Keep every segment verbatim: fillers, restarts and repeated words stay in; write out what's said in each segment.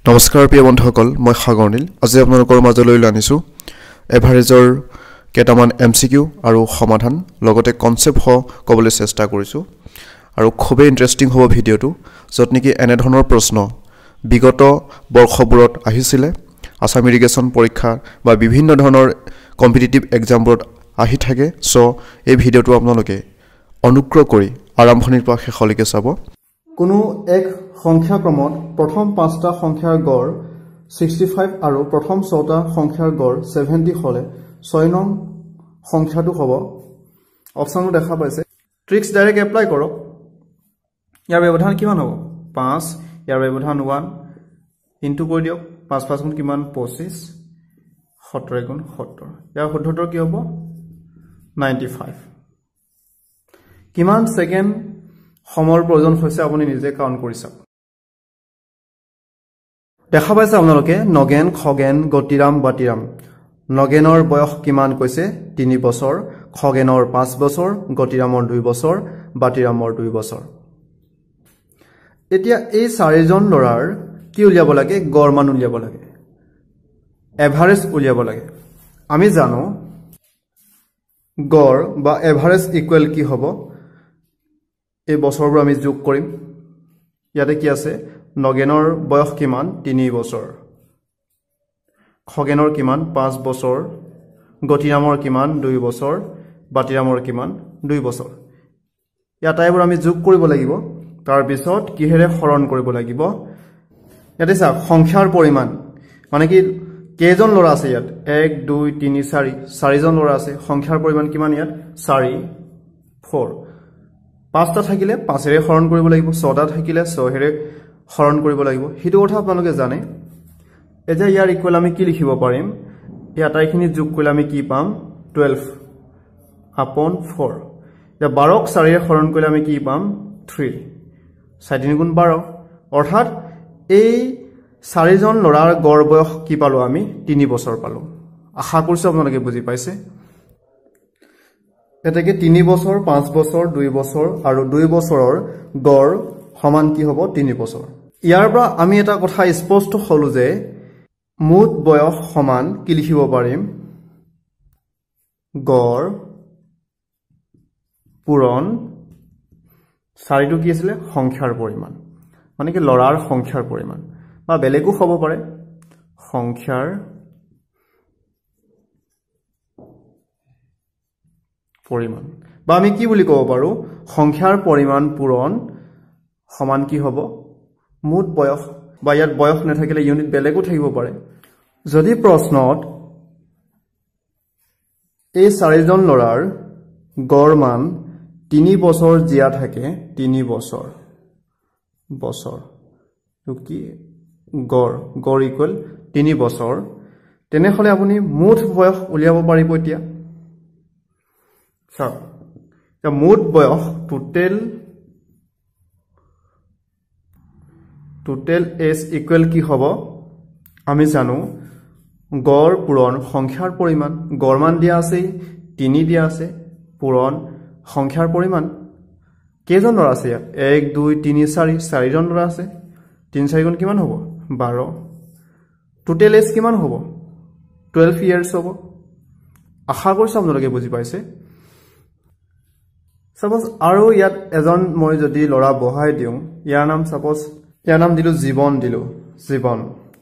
নমস্কাৰ প্ৰিয় বন্ধুসকল মই সাগৰনীল আজি আপোনালোকৰ মাজলৈ আনিছো এভাৰেজৰ কেইটামান এমসিকিউ আৰু সমাধান লগতে কনসেপ্ট হ কবলৈ চেষ্টা কৰিছো আৰু খুবেই ইন্টাৰেষ্টিং হ'ব ভিডিওটো যত নেকি এনে ধৰণৰ প্ৰশ্ন বিগত বৰ্ষবোৰত আহিছিলে আসাম ইৰিগেশ্যন পৰীক্ষা বা বিভিন্ন ধৰণৰ কম্পিটিটিভ এক্সামবোৰত আহি থাকে সো এই ভিডিওটো আপোনালোকে অনুগ্ৰহ কৰি আৰম্ভণিৰ পৰা শেষলৈকে চাব কোনো এক সংখ্যা ক্ৰমত প্ৰথম পাঁচটা সংখ্যাৰ গড় ষাঠি আৰু প্ৰথম ছটা সংখ্যাৰ গড় সত্তৰ হলে ছয় নং সংখ্যাটো হ'ব অপচনটো দেখা পাইছে ট্ৰিক্স ডাইৰেক্ট এপ্লাই কৰক ইয়াৰ ব্যৱধান কিমান হ'ব পাঁচ ইয়াৰ ব্যৱধান এক ইনটু কৰি দিয়ক পাঁচ পাঁচ গুণ কিমান পঁচিছ সত্তৰ গুণ সত্তৰ ইয়াৰ শুদ্ধতৰ কি হ'ব নব্বৈ কিমান সেকেন্ড সময়ৰ প্ৰয়োজন হৈছে আপুনি নিজে কাউন্ট কৰি চাওক দেখা পাইছে আপোনালোকে নগেন খগেন গতিৰাম বাতিৰাম নগেনৰ বয়স কিমান কৈছে তিনি বছৰ খগেনৰ পাঁচ বছৰ গতিৰামৰ দুই বছৰ বাতিৰামৰ দুই বছৰ এতিয়া এই চাৰিজন লৰাৰ কি উলিয়াব লাগে গড় মান উলিয়াব লাগে এভাৰেজ উলিয়াব লাগে আমি জানো গড় বা এভাৰেজ ইকুৱেল কি হ'ব এই বছৰবোৰ আমি যোগ কৰিম ইয়াতে কি আছে নগেনৰ বয়স কিমান তিনি বছৰ খগেনৰ কিমান পাঁচ বছৰ গতিৰামৰ কিমান দুই বছৰ বাতিৰামৰ কিমান দুই বছৰ ইয়াত আইবোৰ আমি যোগ কৰিব লাগিব তাৰ পিছত কিহেৰে হৰণ কৰিব লাগিব ইয়াতে চাওক সংখ্যাৰ পৰিমাণ মানে কি কেইজন লৰা আছে ইয়াত এক দুই তিনি চাৰি চাৰিজন লৰা আছে সংখ্যাৰ পৰিমাণ কিমান ইয়াত চাৰি চাৰি পাঁচটা থাকিলে পাঁচেৰে হৰণ কৰিব লাগিব ছটা থাকিলে ছয়েৰে হৰণ কৰিব লাগিব হিটো কথা আপোনালোকে জানে এতিয়া ইয়াৰ ইকুৱেল আমি কি লিখিব পাৰিম এই আটাইখিনি যোগ কৰিলে আমি কি পাম বাৰ আপন চাৰি এতিয়া বাৰক চাৰিৰে হৰণ কৰিলে আমি কি পাম তিনি চাৰি তিনি গুণ বাৰ অৰ্থাৎ এই চাৰিজন লৰাৰ গড় বয়স কি পালো আমি তিনি বছৰ পালো আশা কৰিছো আপোনালোকে বুজি পাইছে এটাকে তিনি বছৰ পাঁচ বছৰ দুই বছৰ আৰু দুই বছৰৰ গড় সমান কি হ'ব তিনি বছৰ ইয়াৰ পৰা আমি এটা কথা স্পষ্ট হলো যে মুঠ বয়স সমান কি লিখিব পাৰিম গড় পূৰণ চাৰিটো কি আছিল সংখ্যাৰ পৰিমাণ মানে কি লৰাৰ সংখ্যাৰ পৰিমাণ বা বেলেগো হ'ব পাৰে সংখ্যাৰ পৰিমাণ বা আমি কি বুলি ক'ব পাৰো সংখ্যাৰ পৰিমাণ পূৰণ সমান কি হ'ব মুঠ বয়স বা ইয়াত বয়স নাথাকিলে ইউনিট বেলেগো থাকিব পাৰে যদি প্ৰশ্নত এই চাৰিজন লৰাৰ গড় মান তিনি বছৰ জিয়া থাকে তিনি বছৰ বছৰ কি গড় গড় ইকুৱেল তিনি বছৰ তেনেহলে আপুনি মুঠ বয়স উলিয়াব পাৰিব এতিয়া চাওক মুঠ বয়স টোটেল টোটেল এজ ইকুৱেল কি হ'ব আমি জানো গড় পূৰণ সংখ্যাৰ পৰিমাণ গড় মান দিয়া আছে তিনি দিয়া আছে পূৰণ সংখ্যাৰ পৰিমাণ কেইজন লৰা আছে ইয়াত এক দুই তিনি চাৰি চাৰিজন লৰা আছে তিনি চাৰি গুণ কিমান হ'ব বাৰ টোটেল এজ কিমান হ'ব বাৰ ইয়াৰ্ছ হ'ব আশা কৰিছো আপোনালোকে বুজি পাইছে সাপোজ আৰু ইয়াত এজন মই যদি লৰা বহাই দিওঁ ইয়াৰ নাম সাপোজ ইয়াৰ নাম দিলো জীৱন দিলো জীৱন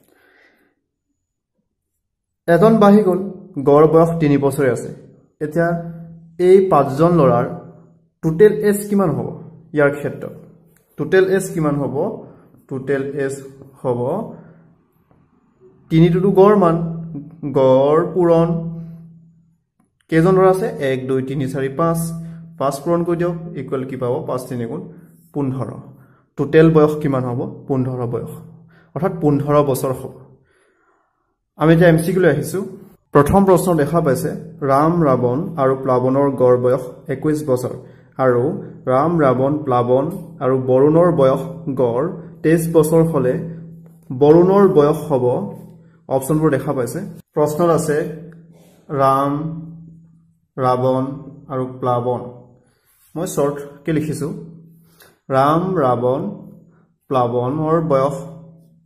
এজন বাহি গল গড় বয়স তিনি বছৰে আছে এতিয়া এই পাঁচজন লৰাৰ টোটেল এজ কিমান হ'ব ইয়াৰ ক্ষেত্ৰত টোটেল এজ কিমান হ'ব টোটেল এজ হ'ব তিনিটো গড় মান গড় পূৰণ কেইজন লৰা আছে এক দুই তিনি চাৰি পাঁচ পাঁচ পূৰণ কৰি দিয়ক ইকুৱেল কি পাব পাঁচ তিনি গুণ পোন্ধৰ টোটেল বয়স কিমান হ'ব পোন্ধৰ বয়স অৰ্থাৎ পোন্ধৰ বছৰ হ'ব আমি এতিয়া এমসিকিউ লৈ আহিছো প্ৰথম প্ৰশ্ন দেখা পাইছে ৰাম ৰাৱণ আৰু প্লাৱনৰ গড় বয়স একৈশ বছৰ আৰু ৰাম ৰাৱণ প্লাৱন আৰু বৰুণৰ বয়স গড় তেইছ বছৰ হলে বৰুণৰ বয়স হ'ব অপচনবোৰ দেখা পাইছে প্ৰশ্নত আছে ৰাম ৰাৱণ আৰু প্লাৱন মই শৰ্ট কে লিখিছো ৰাম ৰাৱণ প্লাৱনৰ বয়স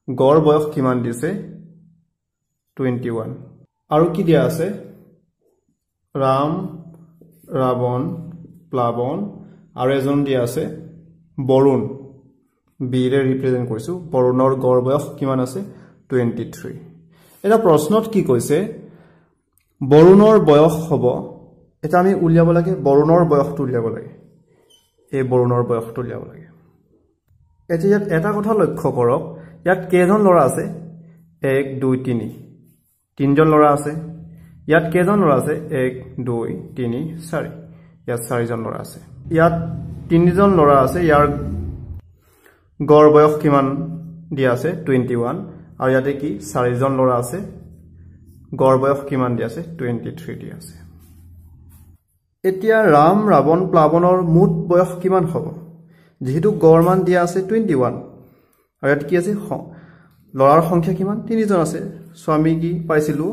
গড় বয়স কিমান দিছে টুৱেণ্টি ওৱান আৰু কি দিয়া আছে ৰাম ৰাৱণ প্লাৱন আৰু এজন দিয়া আছে বৰুণ বিৰে ৰিপ্ৰেজেন্ট কৰিছো বৰুণৰ গড় বয়স কিমান আছে টুৱেণ্টি থ্ৰী এটা প্ৰশ্নত কি কৈছে বৰুণৰ বয়স হ'ব এটা আমি উলিয়াব লাগে বৰুণৰ বয়সটো উলিয়াব লাগে এই বৰুণৰ বয়সটো উলিয়াব লাগে এতিয়া ইয়াত এটা কথা লক্ষ্য কৰক ইয়াত কেইজন ল'ৰা আছে এক দুই তিনি তিনজন ল'ৰা আছে ইয়াত কেইজন ল'ৰা আছে এক দুই তিনি চাৰি ইয়াত চাৰিজন ল'ৰা আছে ইয়াত তিনিজন ল'ৰা আছে ইয়াৰ গড় বয়স কিমান দিয়া আছে টুৱেণ্টি ওৱান আৰু ইয়াতে কি চাৰিজন ল'ৰা আছে গড় বয়স কিমান দিয়া আছে টুৱেণ্টি থ্ৰী দিয়া আছে এতিয়া ৰাম ৰাৱণ প্লাৱনৰ মুঠ বয়স কিমান হ'ব যেহেতু গড় মান দিয়া আছে টুৱেণ্টি ওৱান আৰু ইয়াত কি আছে ল'ৰাৰ সংখ্যা কিমান তিনিজন আছে সো আমি কি পাইছিলো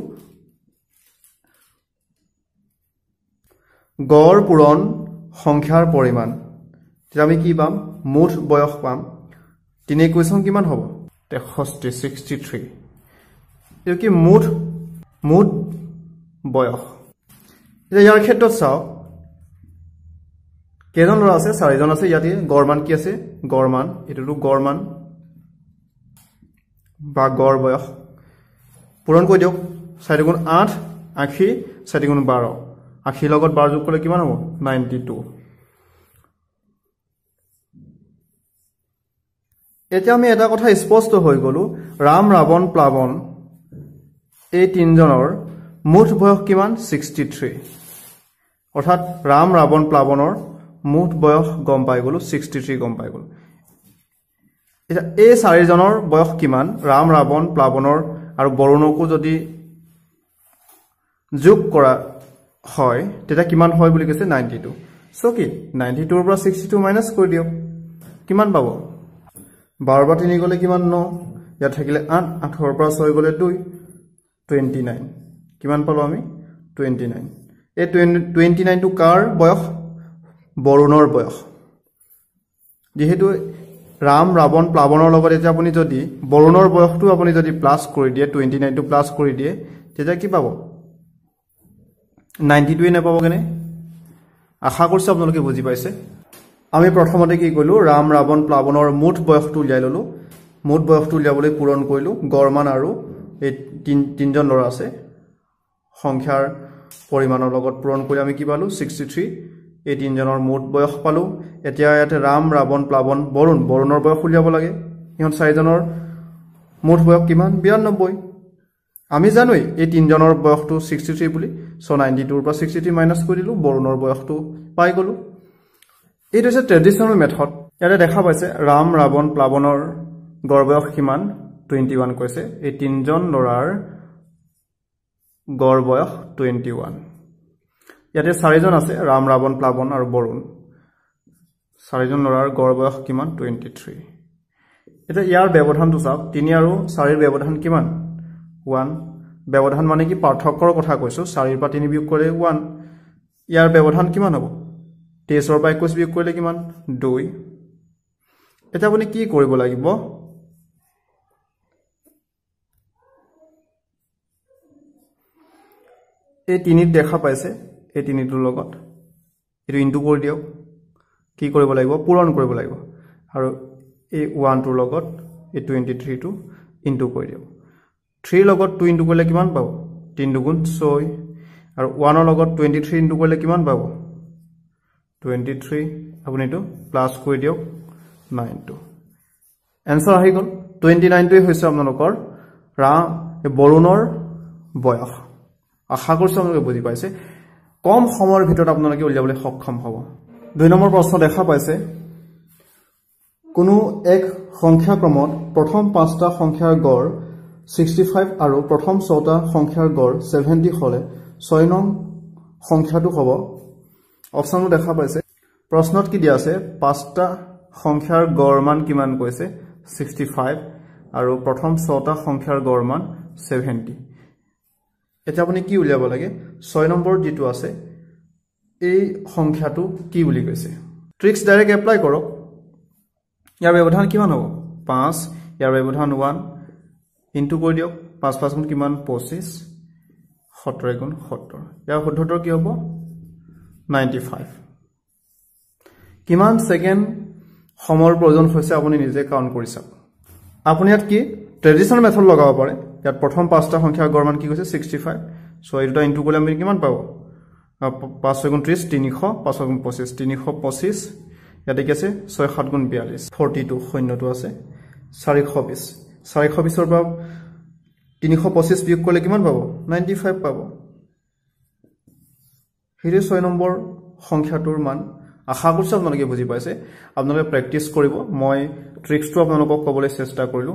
গড় পূৰণ সংখ্যাৰ পৰিমাণ তেতিয়া আমি কি পাম মুঠ বয়স পাম তিনি ইকুৱেশ্যন কিমান হ'ব তেষষ্ঠি ছিক্সটি থ্ৰী এইটো কি মুঠ মুঠ বয়স এতিয়া ইয়াৰ ক্ষেত্ৰত চাওক কেইজন ল'ৰা আছে চাৰিজন আছে ইয়াতে গড় মান কি আছে গড় মান এটোটো গড় মান বা গড় বয়স পূৰণ কৰি দিয়ক চাৰি গুণ আঠ আশী চাৰি গুণ বাৰ আশী লগত বাৰ যোগ কৰিলে কিমান হ'ব নাইণ্টি টু এতিয়া আমি এটা কথা স্পষ্ট হৈ গলো ৰাম ৰাৱণ প্লাৱন এই তিনজনৰ মুঠ বয়স কিমান ছিক্সটি থ্ৰী অৰ্থাৎ ৰাম ৰাৱণ প্লাৱনৰ মুঠ বয়স গম পাই গলো ছিক্সটি থ্ৰী গম পাই গলো এটা এই চাৰিজনৰ বয়স কিমান ৰাম ৰাৱণ প্লাৱনৰ আৰু বৰুণকো যদি যোগ কৰা হয় তেতিয়া কিমান হয় বুলি কৈছে নাইণ্টি টু সো কি নাইণ্টি টুৰ পৰা ছিক্সটি টু মাইনাছ কৰি দিয়ক কিমান পাব বাৰ বা তিনি গ'লে কিমান ন ইয়াত থাকিলে আঠ আঠৰ পৰা ছয় গ'লে দুই টুৱেণ্টি নাইন কিমান পালো আমি টুৱেণ্টি নাইন এই টুৱেণ্টি নাইনটো কাৰ বয়স বৰুণৰ বয়স যেহেতু ৰাম ৰাৱণ প্লাৱনৰ লগত এতিয়া আপুনি যদি বৰুণৰ বয়সটো আপুনি যদি প্লাছ কৰি দিয়ে টুৱেণ্টি নাইনটো প্লাছ কৰি দিয়ে তেতিয়া কি পাব নাইণ্টি টুৱে নাপাব কেনে আশা কৰিছোঁ আপোনালোকে বুজি পাইছে আমি প্ৰথমতে কি কৰিলো ৰাম ৰাৱণ প্লাৱনৰ মুঠ বয়সটো উলিয়াই ললো মুঠ বয়সটো উলিয়াবলৈ পূৰণ কৰিলো গড় মান আৰু এই তিনজন ল'ৰা আছে সংখ্যাৰ পৰিমাণৰ লগত পূৰণ কৰি আমি কি পালো ছিক্সটি থ্ৰী এই তিনজনৰ মুঠ বয়স পালো এতিয়া ইয়াতে ৰাম ৰাৱণ প্লাৱন বৰুণ বৰুণৰ বয়স উলিয়াব লাগে ইহঁত চাৰিজনৰ মুঠ বয়স কিমান বিৰান্নব্বৈ আমি জানোই এই তিনজনৰ বয়সটো ছিক্সটি থ্ৰী বুলি সো নাইণ্টি টুৰ পৰা ছিক্সটি থ্ৰী মাইনাছ কৰি দিলো বৰুণৰ বয়সটো পাই গলো এইটো হৈছে ট্ৰেডিশ্যনেল মেথড ইয়াতে দেখা পাইছে ৰাম ৰাৱণ প্লাৱনৰ গড় বয়স কিমান টুৱেণ্টি ওৱান কৈছে এই তিনজন ল'ৰাৰ গড় বয়স টুৱেণ্টি ওৱান ইয়াতে চাৰিজন আছে ৰাম ৰাৱণ প্লাৱন আৰু বৰুণ চাৰিজন ল'ৰাৰ গড় বয়স কিমান টুৱেণ্টি থ্ৰী এটা ইয়াৰ ব্যৱধানটো চাওক তিনি আৰু চাৰিৰ ব্যৱধান কিমান ওৱান ব্যৱধান মানে কি পাৰ্থক্যৰ কথা কৈছো চাৰিৰ পৰা তিনি বিয়োগ কৰিলে ওৱান ইয়াৰ ব্যৱধান কিমান হ'ব তেইছৰ পৰা একৈছ বিয়োগ কৰিলে কিমান দুই এটা আপুনি কি কৰিব লাগিব এই তিনিত দেখা পাইছে এই তিনিটোৰ লগত এটো ইনটু কৰি দিয়ক কি কৰিব লাগিব পূৰণ কৰিব লাগিব আৰু এই ওৱান টোৰ লগত এই টুৱেণ্টি থ্ৰী টো ইনটু কৰি দিয়ক থ্ৰী লগত টু ইনটু কৰিলে কিমান পাব তিনি দুগুণ ছয় আৰু ওৱানৰ লগত টুৱেণ্টি থ্ৰী ইনটু কৰিলে কিমান পাব টুৱেণ্টি থ্ৰী আপুনি এটো প্লাস কৰি দিয়ক নাইন টো এনসাৰ আহি গল টুৱেণ্টি নাইন টোই হৈছে আপোনালোকৰ ৰাম বৰুণৰ বয়স আশা কৰিছো আপোনালোকে বুজি পাইছে কম সময়ৰ ভিতৰত আপোনালোকে উলিয়াবলৈ সক্ষম হ'ব দুই নম্বৰ প্ৰশ্ন দেখা পাইছে কোনো এক সংখ্যা ক্ৰমত প্ৰথম পাঁচটা সংখ্যাৰ গড় ছিক্সটি ফাইভ আৰু প্ৰথম ছটা সংখ্যাৰ গড় ছেভেণ্টি হলে ছয় নং সংখ্যাটো হ'ব অপচনটো দেখা পাইছে প্ৰশ্নত কি দিয়া আছে পাঁচটা সংখ্যাৰ গড় মান কিমান কৈছে ছিক্সটি ফাইভ আৰু প্ৰথম ছটা সংখ্যাৰ গড় মান ছেভেণ্টি এটা আপুনি কি উলিয়াব লাগে ছয় নম্বৰ যেটো আছে এই সংখ্যাটো কি বুলি কৈছে ট্ৰিক্স ডাইৰেক্ট এপ্লাই কৰক ইয়াৰ ব্যৱধান কিমান হ'ব পাঁচ ইয়াৰ ব্যৱধান ওৱান ইনটু কৰি দিয়ক পাঁচ পাঁচ গুণ কিমান পঁচিছ সত্তৰ গুণ সত্তৰ ইয়াৰ শুদ্ধতৰ কি হ'ব নাইণ্টি ফাইভ কিমান সেকেন্ড সময়ৰ প্ৰয়োজন হৈছে আপুনি নিজে কাউন্ট কৰি চাওক আপুনি ইয়াত কি ট্ৰেডিশনাল মেথড লগাব পাৰে ইয়াত প্ৰথম পাঁচটা সংখ্যাৰ গড় মান কি হৈছে ছিক্সটি ফাইভ সো এইটা ইনটু কৰিলে আমি কিমান পাব পাঁচ গুণ ত্ৰিশ তিনিশ পাঁচ গুণ পঁচিছ তিনিশ পঁচিছ ইয়াতে কি আছে ছয় সাত গুণ বিয়াল্লিছ ফৰ্টি টু শূন্যটো আছে চাৰিশ বিশ চাৰিশ বিশৰ পৰা তিনিশ পঁচিছ বিয়োগ কৰিলে কিমান পাব নাইণ্টি ফাইভ পাব হেৰি ছয় নম্বৰ সংখ্যাটোৰ মান আশা কৰিছো আপোনালোকে বুজি পাইছে আপোনালোকে প্ৰেক্টিস কৰিব মই ট্ৰিক্সটো আপোনালোকক ক'বলৈ চেষ্টা কৰিলো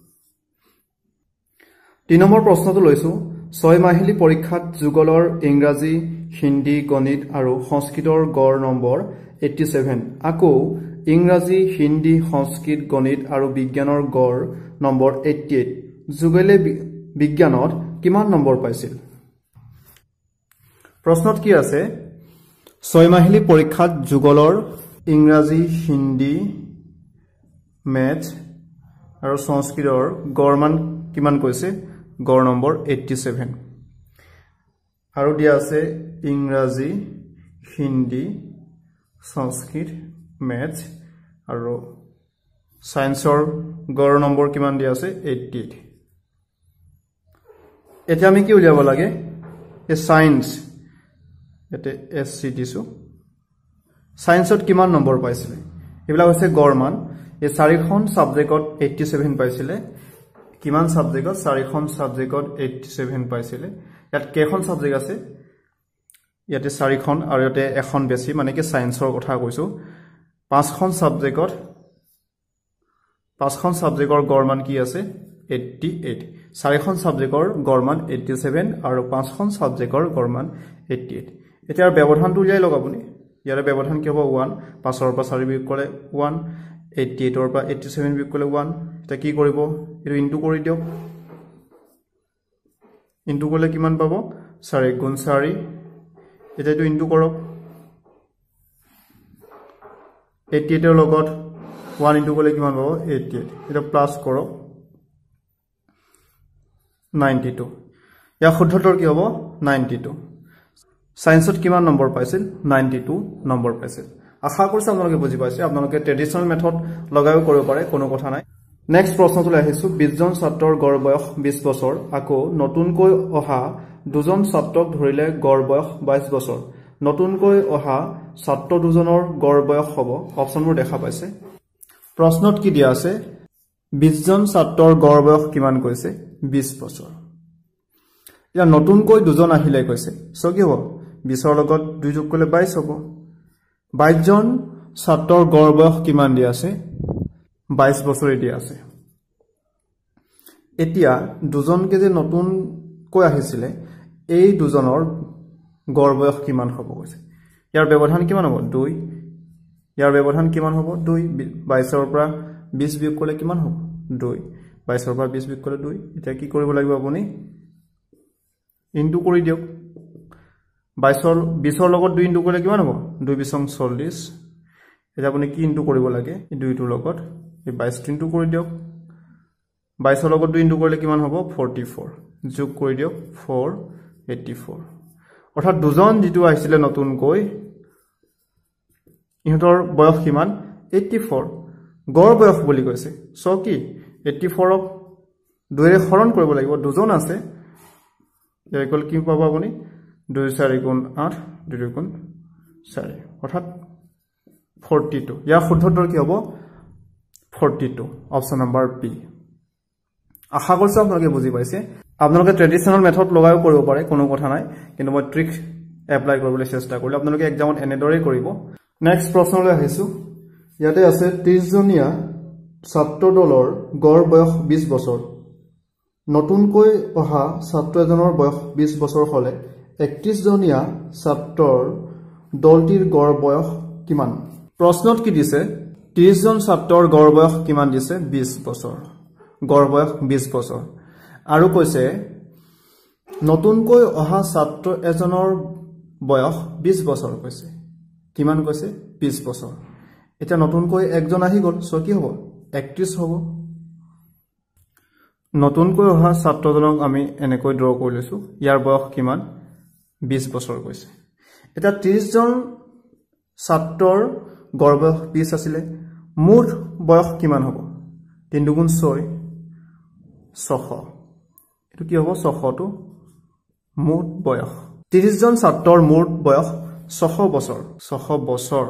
তিন নম্বৰ প্ৰশ্নটো লৈছো ছয় মাহিলী পৰীক্ষাত যুগলৰ ইংৰাজী হিন্দী গণিত আৰু সংস্কৃতৰ গড় নম্বৰ eighty-seven আকৌ ইংৰাজী হিন্দী সংস্কৃত গণিত আৰু বিজ্ঞানৰ গড় নম্বৰ eighty-eight যুগলে বিজ্ঞানত কিমান নম্বৰ পাইছিল প্ৰশ্নত কি আছে ছয় মাহিলী পৰীক্ষাত যুগলৰ ইংৰাজী হিন্দী ম্যাথ আৰু সংস্কৃতৰ গড় মান কিমান কৈছে গড় নম্বৰ eighty-seven আৰু দিয়া আছে ইংৰাজী হিন্দী সংস্কৃত ম্যাথ আৰু সায়েন্সৰ গড় নম্বৰ কিমান দিয়া আছে eighty-eight এটা আমি কি উলিয়াব লাগে এ সায়েন্স এতে এসসি দিছো সায়েন্সত কিমান নম্বৰ পাইছিল এবিলা হৈছে গড় মান এই চাৰিখন সাবজেক্টত eighty-seven পাইছিল কিমান সাবজেক্টত চাৰিখন সাবজেক্টত eighty-seven পাইছিল ইয়াত কেখন সাবজেক্ট আছে ইয়াতে চাৰিখন আৰু ইয়াতে এখন বেছি মানে কি সায়েন্সৰ কথা কৈছো পাঁচখন সাবজেক্টত পাঁচখন সাবজেক্টৰ গড় মান কি আছে eighty-eight চাৰিখন সাবজেক্টৰ গড় মান eighty-seven আৰু পাঁচখন সাবজেক্টৰ গড় মান eighty-eight এতিয়াৰ ব্যৱধানটো উলিয়াই লওক আপুনি ইয়াৰ ব্যৱধান কি হ'ব one পাঁচৰ পৰা চাৰি বিয়োগ কৰিলে one eighty-eight ৰ পৰা eighty-seven বিয়োগ কৰিলে one এটা কি কৰিব এটো ইনটু কৰি দিয়ক ইনটু কৰিলে কিমান পাব চাৰি গুণ চাৰি এটা এটো ইনটু কৰক eighty-eight ৰ লগত one ইনটু কৰিলে কিমান পাব eighty-eight এটা প্লাস কৰক ninety-two ইয়া শুদ্ধতৰ কি হ'ব ninety-two সায়েন্সত কিমান নম্বৰ পাইছিল ninety-two নম্বৰ পাইছিল আশা কৰিছো আপোনালোকে বুজি পাইছে আপোনালোকে ট্ৰেডিশনাল মেথড লগাও কৰিব পাৰে কোনো কথা নাই নেক্সট প্ৰশ্নটো আহিছো বিশ জন ছাত্ৰৰ গড় বয়স বিশ বছৰ আকৌ নতুনকৈ অহা দুজন ছাত্ৰক ধৰিলে গড় বয়স বাইশ বছৰ নতুনকৈ অহা ছাত্ৰ দুজনৰ গড় বয়স হ'ব অপচনবোৰ দেখা পাইছে প্ৰশ্নত কি দিয়া আছে বিশ জন ছাত্ৰৰ গড় বয়স কিমান কৈছে বিশ বছৰ ইয়া নতুনকৈ দুজন আহিলে কৈছে সো কি হ'ব বিশ ৰ লগত দুই যোগ কৰিলে বাইশ হ'ব বাইশ জন ছাত্ৰৰ গড় বয়স কিমান দিয়া আছে বাইশ বছৰে দিয়া আছে এতিয়া দুজনকে যে নতুনকৈ আহিছিলে এই দুজনৰ গড় বয়স কিমান হ'ব কৈছে ইয়াৰ ব্যৱধান কিমান হ'ব দুই ইয়াৰ ব্যৱধান কিমান হ'ব দুই বাইশ ৰ পৰা বিশ বিয়োগ কৰিলে কিমান হ'ব দুই বাইশ ৰ পৰা বিশ বিয়োগ কৰিলে দুই এতিয়া কি কৰিব লাগিব আপুনি ইনটু কৰি দিয়ক বাইশ ৰ বিশ ৰ লগত দুই ইনটু কৰিলে কিমান হ'ব দুই বিশ চল্লিশ এটা আপুনি কি ইনটু কৰিব লাগে এই দুইটোৰ লগত এই বাইশ ইনটু কৰি দিয়ক বাইশ ৰ লগত দুই ইনটু কৰিলে কিমান হ'ব forty-four যোগ কৰি দিয়ক four eighty-four অৰ্থাৎ দুজন যেটো আহিছিলে নতুনকৈ ইহঁতৰ বয়স কিমান eighty-four গড় বয়স বুলি কৈছে সো কি eighty-four ক দুইৰে হৰণ কৰিব লাগিব দুজন আছে ইকুৱেল কি পাব আপুনি দুই চাৰি গুণ আঠ দুই গুণ চাৰি অৰ্থাৎ forty-two ইয়াৰ শুদ্ধতৰ কি হ'ব forty-two অপচন নম্বৰ বি আশা কৰিছো আপোনালোকে বুজি পাইছে আপোনালোকে ট্ৰেডিশনাল মেথড লগাও কৰিব পাৰে কোনো কথা নাই কিন্তু মই ট্ৰিক এপ্লাই কৰিবলৈ চেষ্টা কৰিলে আপোনালোকে এক্সামত এনেদৰে কৰিব নেক্সট প্ৰশ্নলৈ আহিছো ইয়াতে আছে ত্ৰিশ জনীয়া ছাত্ৰ দলৰ গড় বয়স বিশ বছৰ নতুনকৈ অহা ছাত্ৰ এজনৰ বয়স বিশ বছৰ হলে একত্ৰিশ জনীয়া ছাত্ৰৰ দলটিৰ গড় বয়স কিমান প্ৰশ্নত কি দিছে ত্ৰিশ জন ছাত্ৰৰ গড় বয়স কিমান দিছে বিশ বছৰ গড় বয়স বিশ বছৰ আৰু কৈছে নতুনকৈ অহা ছাত্ৰ এজনৰ বয়স বিশ বছৰ কৈছে কিমান কৈছে বিশ বছৰ এটা নতুনকৈ একজন আহি গল সো কি হ'ব একত্ৰিশ হ'ব নতুনকৈ অহা ছাত্ৰজনক আমি এনেকৈ ড্ৰ কৰি লৈছো ইয়াৰ বয়স কিমান বিশ বছৰ কৈছে এটা ত্ৰিশ জন ছাত্ৰৰ গড় বয়স বিশ আছিল মুঠ বয়স কিমান হ'ব তিন দুগুণ ছয় ছশ এটো কি হ'ব ছশ টো মুঠ বয়স ত্ৰিশ জন ছাত্ৰৰ মুঠ বয়স ছশ বছৰ ছশ বছৰ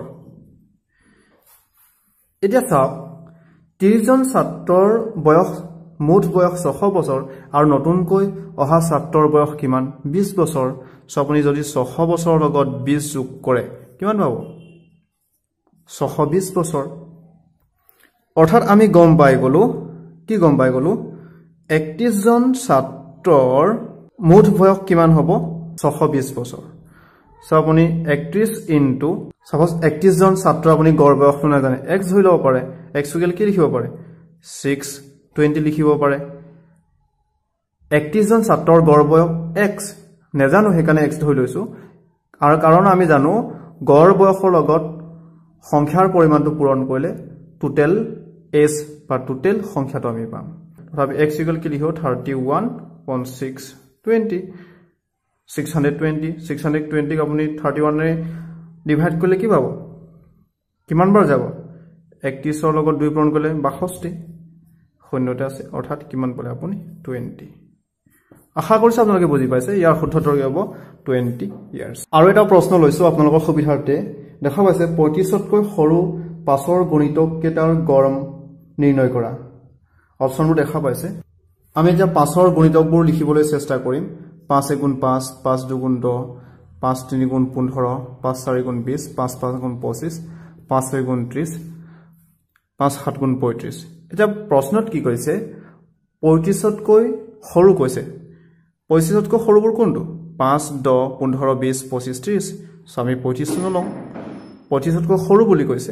এতিয়া চাওক ত্ৰিশ জন ছাত্ৰৰ বয়স মুঠ বয়স ছশ বছৰ আৰু নতুনকৈ অহা ছাত্ৰৰ বয়স কিমান বিশ বছৰ সো আপুনি যদি ছশ বছৰৰ লগত বিশ যোগ কৰে কিমান পাব ছশ বিশ বছৰ অৰ্থাৎ আমি গম পাই গলো কি গম পাই গলো একত্ৰিশ জন ছাত্ৰৰ মুঠ বয়স কিমান হ'ব ছশ বিশ বছৰ সো আপুনি একত্ৰিশ ইনটু সাপোজ একত্ৰিশ জন ছাত্ৰ আপুনি গড় বয়সটো না জানে x হৈ লব পাৰে x স্কয়াৰ কি লিখিব পাৰে six twenty লিখিব পাৰে একত্ৰিশ জন ছাত্ৰৰ গড় বয়স x নেজানো হেকানে x ধৰি লৈছো আৰু কাৰণ আমি জানো গড় বয়সৰ লগত সংখ্যাৰ পৰিমাণটো পূৰণ কৰিলে টোটাল s বা টোটাল সংখ্যাটো আমি পাম তথাপি x ইকুৱেল কি লিখিব thirty-one point six twenty six twenty six twenty আপুনি thirty-one ৰে ডিভাইড কৰিলে কি পাব কিমান বাৰ যাব একত্ৰিশ ৰ লগত দুই পূৰণ কৰিলে বাষষ্ঠি শূন্যটা আছে অৰ্থাৎ কিমান পালে আপুনি twenty আশা কৰিছো আপোনালোকে বুজি পাইছে ইয়াৰ শুদ্ধতৰ কি হ'ব twenty ইয়াৰ্স আৰু এটা প্ৰশ্ন লৈছো আপোনালোকৰ সুবিধাৰ্থে দেখা পাইছে পঁয়ত্ৰিশ তকৈ সৰু পাঁচৰ গণিতক কেটাৰ গড় নিৰ্ণয় কৰা অপচনবোৰ দেখা পাইছে আমি এতিয়া পাঁচৰ গণিতকবোৰ লিখিবলৈ চেষ্টা কৰিম পাঁচ এগুণ পাঁচ পাঁচ দুগুণ দহ পাঁচ তিনি গুণ পোন্ধৰ পাঁচ চাৰি গুণ বিশ পাঁচ পাঁচ গুণ পঁচিছ পাঁচ ছয় গুণ ত্ৰিশ পাঁচ সাত গুণ পঁয়ত্ৰিশ এটা প্ৰশ্নত কি কৈছে পঁয়ত্ৰিশ তকৈ সৰু কৈছে পঁচিছ তকৈ সৰুবোৰ কোনটো পাঁচ দহ পোন্ধৰ বিশ পঁচিছ ত্ৰিশ সো আমি পঁচিছ নলওঁ পঁচিছ তকৈ সৰু বুলি কৈছে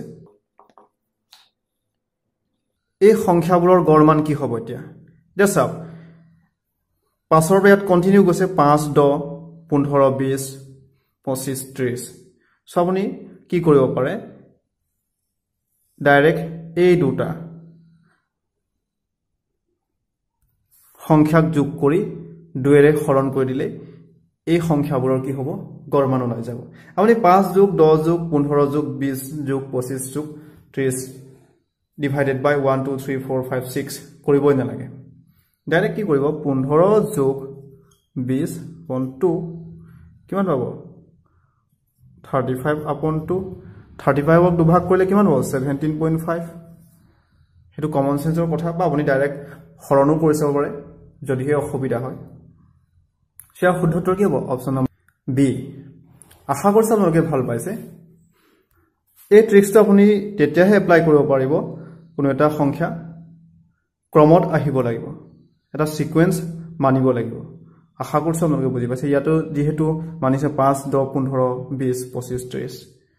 এই সংখ্যাবোৰৰ গড় মান কি হ'ব এতিয়া এতিয়া চাওক পাঁচৰ বেয়াত কন্টিনিউ গৈছে পাঁচ দহ পোন্ধৰ বিশ পঁচিছ ত্ৰিশ সো আপুনি কি কৰিব পাৰে ডাইৰেক্ট এই দুটা সংখ্যাক যোগ কৰি দুইৰে হৰণ কৰি দিলে এই সংখ্যাবোৰৰ কি হ'ব গড় মান ওলাই যাব আপুনি পাঁচ যোগ দহ যোগ পোন্ধৰ যোগ বিশ যোগ পঁচিছ যোগ ত্ৰিশ divided by one two three four five six কৰিবই নালাগে ডাইৰেক্ট কি কৰিব পোন্ধৰ যোগ বিশ upon two কিমান পাব thirty-five upon two thirty-five ক দুভাগ কৰিলে কিমান হ'ব seventeen point five হেতু কমন সেন্সৰ কথা বা আপুনি ডাইৰেক্ট হৰণো কৰি চাব পাৰে যদি হে অসুবিধা হয় সেয়া শুদ্ধতৰ কি হ'ব অপচন নম্বৰ বি আশা কৰিছো আপোনালোকে ভাল পাইছে এই ট্ৰিক্সটো আপুনি তেতিয়াহে এপ্লাই কৰিব পাৰিব কোনো এটা সংখ্যা ক্ৰমত আহিব লাগিব এটা সিকোয়েন্স মানিব লাগিব আশা কৰিছো আপোনালোকে বুজি পাইছে ইয়াতো যেহেতু মানিছে পাঁচ দহ পোন্ধৰ বিশ পঁচিছ ত্ৰিশ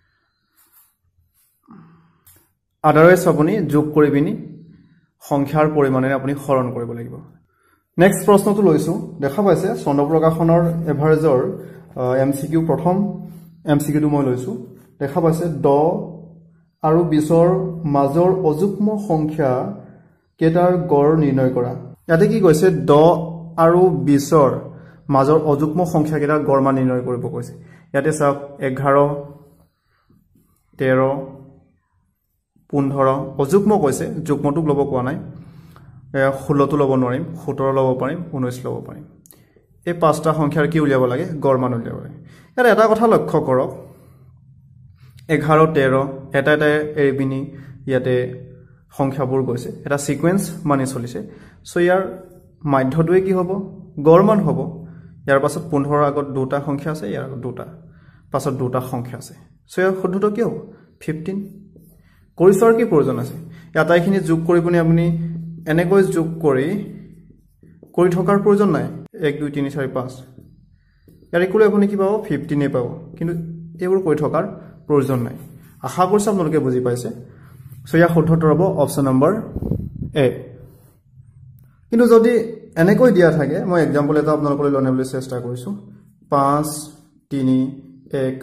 আদাৰৱাইজ আপুনি যোগ কৰি বিনি সংখ্যাৰ পৰিমাণেৰে আপুনি হৰণ কৰিব লাগিব নেক্সট প্ৰশ্নটো লৈছো দেখা পাইছে চন্দ্ৰপ্ৰকাশনৰ এভাৰেজৰ এমসিকিউ প্ৰথম এমসিকিউটো মই লৈছো দেখা পাইছে দহ আৰু বিশৰ মাজৰ অযুগ্ম সংখ্যা কেটাৰ গড় নিৰ্ণয় কৰা ইয়াতে কি কৈছে দহ আৰু বিশৰ মাজৰ অযুগ্ম সংখ্যা কেটাৰ গড় মান নিৰ্ণয় কৰিব কৈছে ইয়াতে চাওক এঘাৰ তেৰ পোন্ধৰ অযুগ্ম কৈছে যুগ্মটোক লব কোৱা নাই ষোল্ল টো লব নোৱাৰিম সোতৰ লব পাৰিম ঊনৈশ লব পাৰিম এই পাঁচটা সংখ্যাৰ কি উলিয়াব লাগে গড় মান উলিয়াব লাগে ইয়াত এটা কথা লক্ষ্য কৰক এঘাৰ তেৰ এটা এটা এৰিবিনি ইয়াতে সংখ্যাবোৰ গৈছে এটা সিকোয়েন্স মানি চলিছে সো ইয়াৰ মাধ্যটোৱে কি হ'ব গড় মান হ'ব ইয়াৰ পাছত পোন্ধৰ আগত দুটা সংখ্যা আছে ইয়াৰ আগত দুটা পাছত দুটা সংখ্যা আছে সো ইয়াৰ শুদ্ধটো কি হ'ব fifteen কৰিছৰ কি প্ৰয়োজন আছে ইয়াতাইখিনি যোগ কৰি পুনি আপুনি এনেকৈ যোগ কৰি কৰি থকাৰ প্ৰয়োজন নাই এক দুই তিনি চাৰি পাঁচ ইয়াৰ ইকুৱেল আপুনি কি পাব fifteen এ পাব কিন্তু এইবোৰ কৰি থকাৰ প্ৰয়োজন নাই আশা কৰিছো আপোনালোকে বুজি পাইছে সো ইয়াৰ শুদ্ধতৰ হ'ব অপচন নম্বৰ এ কিন্তু যদি এনেকৈ দিয়া থাকে মই एग्जांपल এটা আপোনালোকলৈ লনাবলৈ চেষ্টা কৰিছো পাঁচ তিনি এক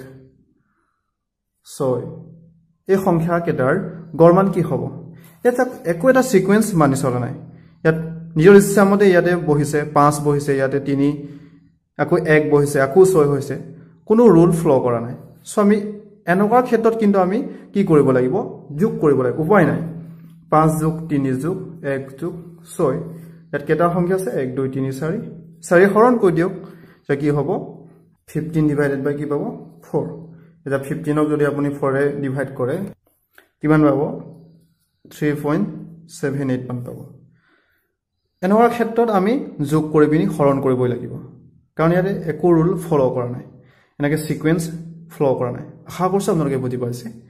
ছয় এই সংখ্যা কেটাৰ গড় মান কি হ'ব এটা একো এটা সিকোয়েন্স মানি চলা নাই ইয়াত নিজৰ ইচ্ছামতে ইয়াতে বহিছে পাঁচ বহিছে ইয়াতে তিনি আকৌ এক বহিছে আকৌ ছয় হৈছে কোনো ৰুল ফ্ল' কৰা নাই সো আমি এনেকুৱা ক্ষেত্ৰত কিন্তু আমি কি কৰিব লাগিব যোগ কৰিব লাগিব উপায় নাই পাঁচ যোগ তিনি যোগ এক যোগ ছয় ইয়াত কেইটা সংখ্যা আছে এক দুই তিনি চাৰি চাৰি হৰণ কৰি দিয়ক যে কি হ'ব fifteen ডিভাইডেড বাই কি পাব four এটা fifteen ক যদি আপুনি four এ ডিভাইড কৰে কিমান পাব three point seven eight মান পাব এনেকুৱা ক্ষেত্ৰত আমি যোগ কৰি পিনি হৰণ কৰিবই লাগিব কাৰণ ইয়াতে একো ৰুল ফলো কৰা নাই এনেকে সিকোয়েন্স ফ্লো কৰা নাই আশা কৰিছো আপোনালোকে বুজি পাইছে